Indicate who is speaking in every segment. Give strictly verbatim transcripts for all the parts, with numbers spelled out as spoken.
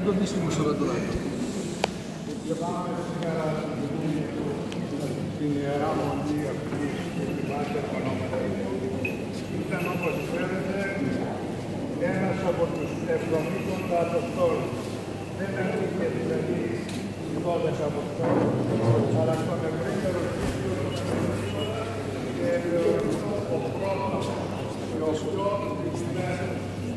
Speaker 1: το δύσκολο στο ραντουράκι.
Speaker 2: Πάμε σήμερα την Ιερά Μονή αυτή που θυμάται ονόματα. Ήταν, όπως ξέρετε, ένας από τους εβδομήντα Αποστόλους. Δεν ανήκε δηλαδή οι δώδεκα Αποστόλους, αλλά στον ευρύτερο κύκλο των εβδομήντα και ο πρώτος και ο πιο ήταν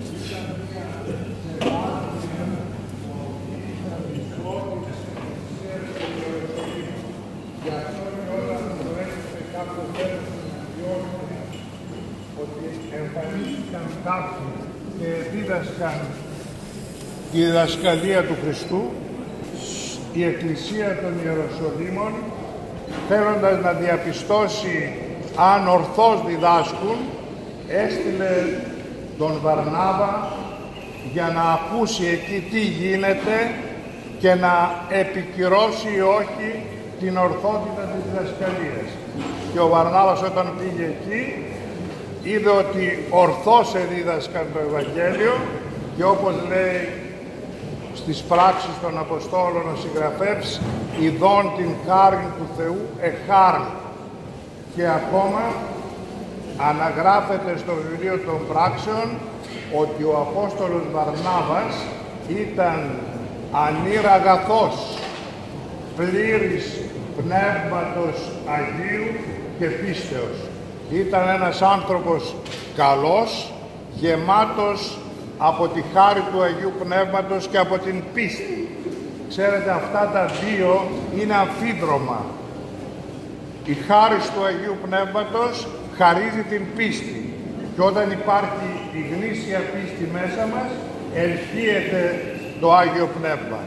Speaker 2: γι' αυτό και όταν μου έρχεται κάποιο τέλος να διώχνει ότι εμφανίστηκαν κάποιοι και δίδασκαν τη διδασκαλία του Χριστού, η Εκκλησία των Ιεροσολύμων, θέλοντας να διαπιστώσει αν ορθώς διδάσκουν, έστειλε τον Βαρνάβα για να ακούσει εκεί τι γίνεται και να επικυρώσει ή όχι την ορθότητα της διδασκαλίας. Και ο Βαρνάβας όταν πήγε εκεί είδε ότι ορθώς εδίδασκαν το Ευαγγέλιο και όπως λέει στις πράξεις των Αποστόλων ο συγγραφεύς, ειδών την χάριν του Θεού εχάριν. Και ακόμα αναγράφεται στο βιβλίο των πράξεων ότι ο Απόστολος Βαρνάβας ήταν ανήραγαθός, πλήρης Πνεύματος Αγίου και πίστεως. Ήταν ένας άνθρωπος καλός, γεμάτος από τη χάρη του Αγίου Πνεύματος και από την πίστη. Ξέρετε, αυτά τα δύο είναι αμφίδρομα. Η χάρη του Αγίου Πνεύματος χαρίζει την πίστη και όταν υπάρχει η γνήσια πίστη μέσα μας, ελκύεται το Άγιο Πνεύμα.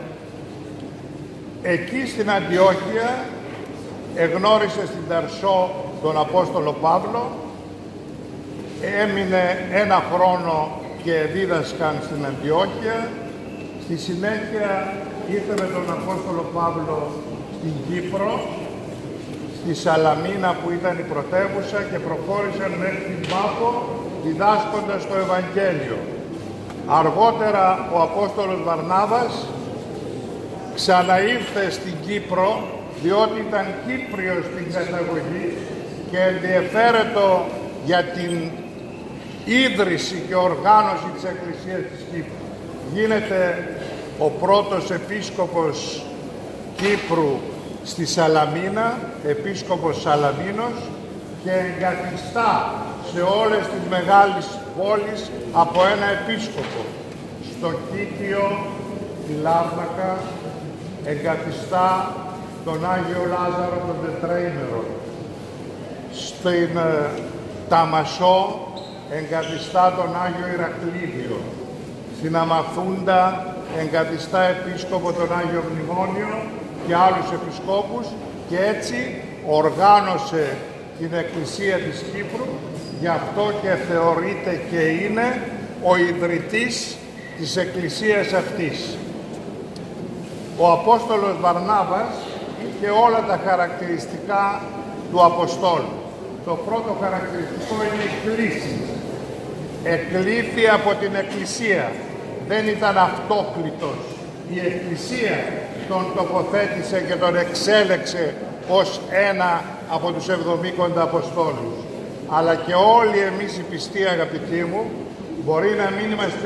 Speaker 2: Εκεί στην Αντιόχεια εγνώρισε στην Ταρσό τον Απόστολο Παύλο, έμεινε ένα χρόνο και δίδασκαν στην Αντιόχεια. Στη συνέχεια ήρθε με τον Απόστολο Παύλο στην Κύπρο, στη Σαλαμίνα που ήταν η πρωτεύουσα και προχώρησαν μέχρι την Πάφο διδάσκοντας το Ευαγγέλιο. Αργότερα ο Απόστολος Βαρνάβας ξαναήρθε στην Κύπρο διότι ήταν Κύπριος στην καταγωγή και ενδιαφέρετο για την ίδρυση και οργάνωση της Εκκλησίας της Κύπρου. Γίνεται ο πρώτος επίσκοπος Κύπρου στη Σαλαμίνα, επίσκοπος Σαλαμίνος, και εγκαθιστά σε όλες τις μεγάλες πόλεις από ένα επίσκοπο. Στο Κίτιο, τη Λάρνακα, εγκαθιστά τον Άγιο Λάζαρο τον Τετραήμερο. Στην ε, Ταμασό εγκαθιστά τον Άγιο Ηρακλήδιο. Στην Αμαθούντα εγκαθιστά επίσκοπο τον Άγιο Μνημόνιο και άλλους επισκόπους και έτσι οργάνωσε την Εκκλησία της Κύπρου, γι' αυτό και θεωρείται και είναι ο ιδρυτής της Εκκλησίας αυτής. Ο Απόστολος Βαρνάβας είχε όλα τα χαρακτηριστικά του Αποστόλου. Το πρώτο χαρακτηριστικό είναι η κλήση. Εκλήθη από την Εκκλησία. Δεν ήταν αυτόκλητος. Η Εκκλησία τον τοποθέτησε και τον εξέλεξε ως ένα από τους εβδομήκοντα Αποστόλους. Αλλά και όλοι εμείς οι πιστοί, αγαπητοί μου, μπορεί να μην είμαστε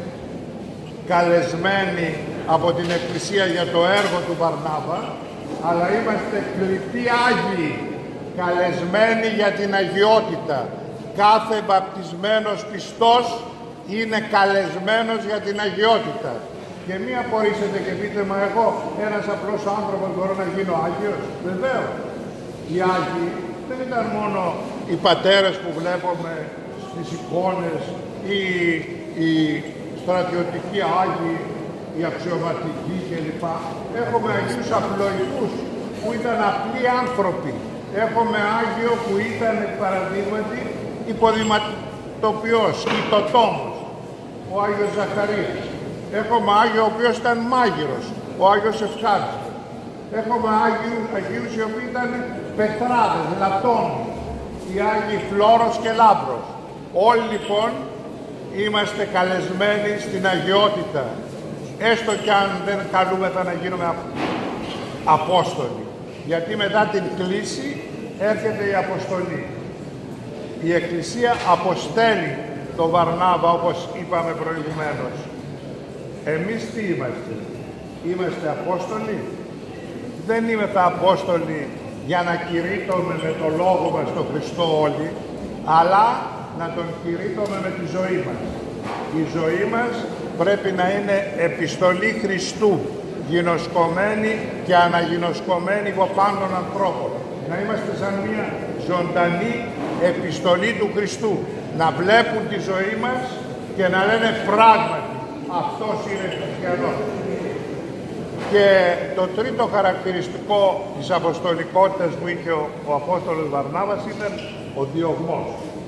Speaker 2: καλεσμένοι από την Εκκλησία για το έργο του Βαρνάβα, αλλά είμαστε κλητοί Άγιοι, καλεσμένοι για την αγιότητα. Κάθε βαπτισμένος πιστός είναι καλεσμένος για την αγιότητα. Και μη απορρίσετε και πείτε, μα εγώ ένας απλός άνθρωπος μπορώ να γίνω Άγιος. Βεβαίως. Οι Άγιοι δεν ήταν μόνο οι πατέρες που βλέπουμε στις εικόνες ή οι στρατιωτικοί Άγιοι, οι αξιωματικοί κλπ. Έχουμε Αγίους απλοϊκούς που ήταν απλοί άνθρωποι. Έχουμε Άγιο που ήταν παραδείγματι υποδηματοποιός, ητοτόμος, ο Άγιος Ζαχαρίας. Έχουμε Άγιο ο οποίος ήταν μάγειρος, ο Άγιος Ευχάριστος. Έχουμε Άγιους, Αγίους οι οποίοι ήταν πετράδες, λατόμοι, οι Άγιοι Φλόρος και Λάμπρος. Όλοι λοιπόν είμαστε καλεσμένοι στην αγιότητα. έστω κι αν δεν καλούμεθα να γίνουμε Απόστολοι. Γιατί μετά την κλίση έρχεται η αποστολή. Η Εκκλησία αποστέλει τον Βαρνάβα, όπως είπαμε προηγουμένως. Εμείς τι είμαστε? Είμαστε Απόστολοι? Δεν είμαστε Απόστολοι για να κηρύττουμε με το λόγο μας τον Χριστό όλοι, αλλά να τον κηρύττουμε με τη ζωή μας. Η ζωή μας πρέπει να είναι επιστολή Χριστού, γινωσκωμένη και αναγινωσκωμένη από πάντων ανθρώπων. Να είμαστε σαν μια ζωντανή επιστολή του Χριστού. Να βλέπουν τη ζωή μας και να λένε πράγματι αυτός είναι χριστιανός. Και το τρίτο χαρακτηριστικό της αποστολικότητας που είχε ο, ο Απόστολος Βαρνάβας ήταν ο διωγμός.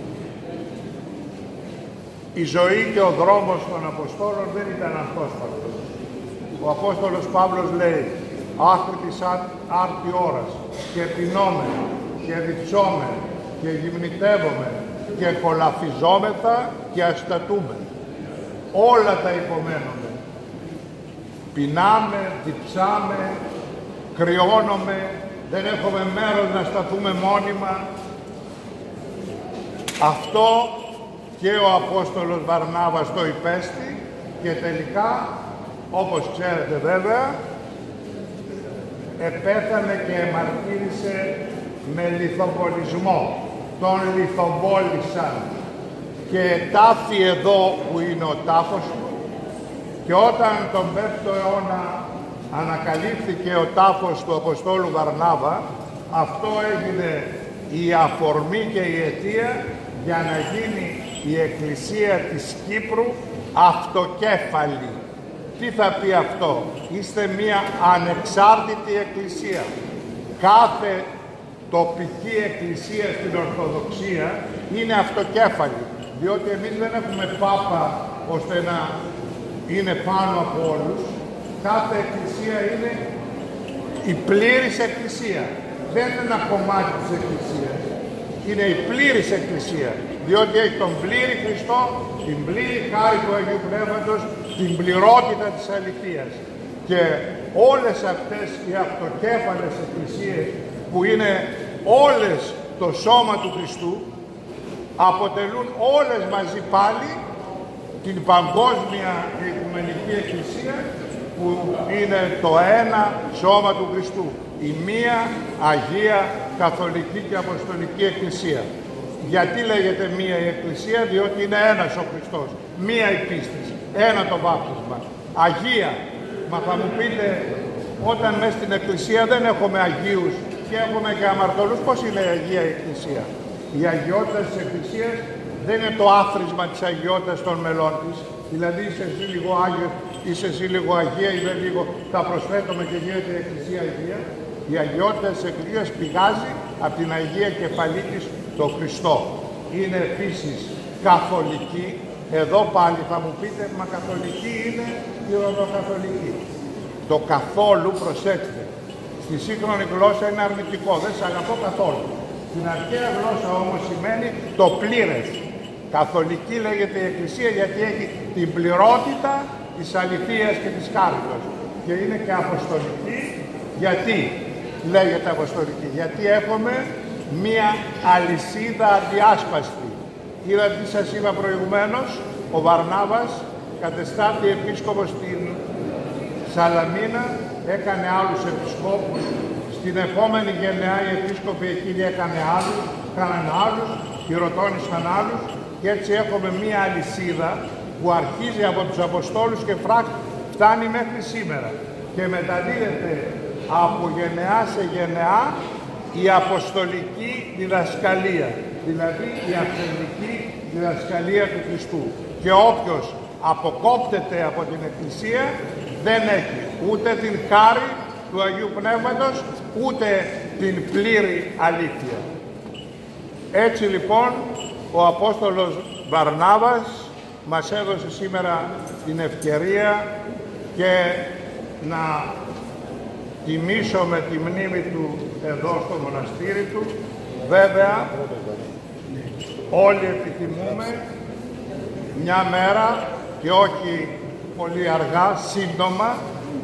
Speaker 2: Η ζωή και ο δρόμος των Αποστόλων δεν ήταν αυτός αυτός. Ο Απόστολος Παύλος λέει «Άχρη της άρτη ώρας και πεινόμεν και διψόμεν και γυμνητεύομεν και κολαφιζόμεθα και αστατούμε. Όλα τα υπομένουμε. Πεινάμε, διψάμε, κρυώνουμε, δεν έχουμε μέρος να σταθούμε μόνιμα». Αυτό και ο Απόστολος Βαρνάβας το υπέστη και τελικά, όπως ξέρετε βέβαια, επέθανε και εμαρτύρησε με λιθοβολισμό. Τον λιθοβόλησαν και τάφη εδώ που είναι ο τάφος του, και όταν τον πέμπτο αιώνα ανακαλύφθηκε ο τάφος του Αποστόλου Βαρνάβα, αυτό έγινε η αφορμή και η αιτία για να γίνει η Εκκλησία της Κύπρου αυτοκέφαλη. Τι θα πει αυτό? Είστε μία ανεξάρτητη εκκλησία. Κάθε τοπική εκκλησία στην Ορθοδοξία είναι αυτοκέφαλη, διότι εμείς δεν έχουμε πάπα ώστε να είναι πάνω από όλους. Κάθε εκκλησία είναι η πλήρης εκκλησία. Δεν είναι ένα κομμάτι της εκκλησίας. Είναι η πλήρης εκκλησία, διότι έχει τον πλήρη Χριστό, την πλήρη χάρη του Αγίου Πνεύματος, την πληρότητα της αληθείας. Και όλες αυτές οι αυτοκέφαλες εκκλησίες, που είναι όλες το σώμα του Χριστού, αποτελούν όλες μαζί πάλι την παγκόσμια οικουμενική εκκλησία, που είναι το ένα σώμα του Χριστού. Η μία Αγία Καθολική και Αποστολική Εκκλησία. Γιατί λέγεται μία η Εκκλησία? Διότι είναι ένας ο Χριστός. Μία η πίστη. Ένα το βάπτισμα. Αγία. Μα θα μου πείτε, όταν μέσα στην Εκκλησία δεν έχουμε Αγίους και έχουμε και αμαρτωλούς, πώς είναι η Αγία Εκκλησία? Η αγιότητα της Εκκλησίας δεν είναι το άθροισμα της αγιότητας των μελών της. Δηλαδή είσαι εσύ λίγο Άγιος, είσαι εσύ λίγο Αγία, ή δεν λίγο, τα προσθέτουμε και γίνεται η Εκκλησία Αγία. Η αγιότητα της Εκκλησίας πηγάζει από την Αγία Κεφαλή της, το Χριστό. Είναι επίσης καθολική. Εδώ πάλι θα μου πείτε, μα καθολική είναι η ρωμαιοκαθολική. Το καθόλου, προσέξτε, στη σύγχρονη γλώσσα είναι αρνητικό, δεν σε αγαπώ καθόλου. Στην αρχαία γλώσσα όμως σημαίνει το πλήρες. Καθολική λέγεται η Εκκλησία γιατί έχει την πληρότητα της αληθείας και της χάριτος. Και είναι και αποστολική. Γιατί λέγεται αποστολική? Γιατί έχουμε μία αλυσίδα αδιάσπαστη. Είδατε τι σας είπα προηγουμένως, ο Βαρνάβας κατεστάθη επίσκοπος στην Σαλαμίνα, έκανε άλλους επισκόπους, στην επόμενη γενεά οι επίσκοποι εκείνοι έκανε άλλους, κάναν άλλους, χειροτώνησαν άλλους, και έτσι έχουμε μία αλυσίδα που αρχίζει από τους Αποστόλους και φτάνει μέχρι σήμερα και μεταδίδεται από γενεά σε γενεά η αποστολική διδασκαλία, δηλαδή η αυθεντική διδασκαλία του Χριστού. Και όποιος αποκόπτεται από την Εκκλησία δεν έχει ούτε την χάρη του Αγίου Πνεύματος, ούτε την πλήρη αλήθεια. Έτσι λοιπόν ο Απόστολος Βαρνάβας μας έδωσε σήμερα την ευκαιρία και να τιμήσουμε τη μνήμη του εδώ στο μοναστήρι του. Βέβαια όλοι επιθυμούμε μια μέρα, και όχι πολύ αργά, σύντομα,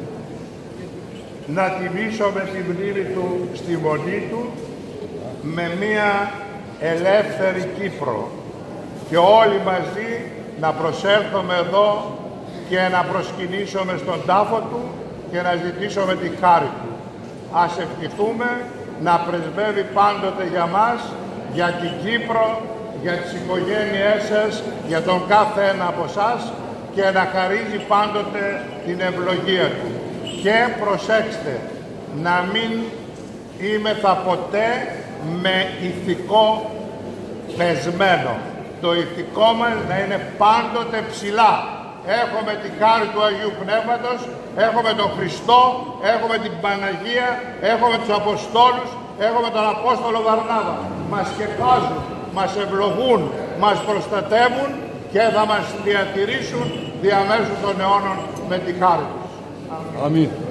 Speaker 2: να τιμήσουμε τη μνήμη του στη Μονή του με μία ελεύθερη Κύπρο και όλοι μαζί να προσέλθουμε εδώ και να προσκυνήσουμε στον τάφο του και να ζητήσουμε τη χάρη του. Ας ευχηθούμε να πρεσβεύει πάντοτε για μας, για την Κύπρο, για τις οικογένειές σας, για τον κάθε ένα από εσάς και να χαρίζει πάντοτε την ευλογία του. Και προσέξτε, να μην είμεθα ποτέ με ηθικό πεσμένο. Το ηθικό μας να είναι πάντοτε ψηλά. Έχουμε τη χάρη του Αγίου Πνεύματος, έχουμε τον Χριστό, έχουμε την Παναγία, έχουμε τους Αποστόλους, έχουμε τον Απόστολο Βαρνάβα. Μας σκεπάζουν, μας ευλογούν, μας προστατεύουν και θα μας διατηρήσουν διαμέσου των αιώνων με τη χάρη τους.
Speaker 1: Αμήν.